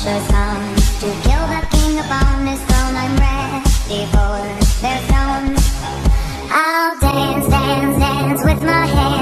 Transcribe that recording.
vultures come to kill the king upon his throne. I'm ready for their stones. I'll dance, dance, dance with my hands.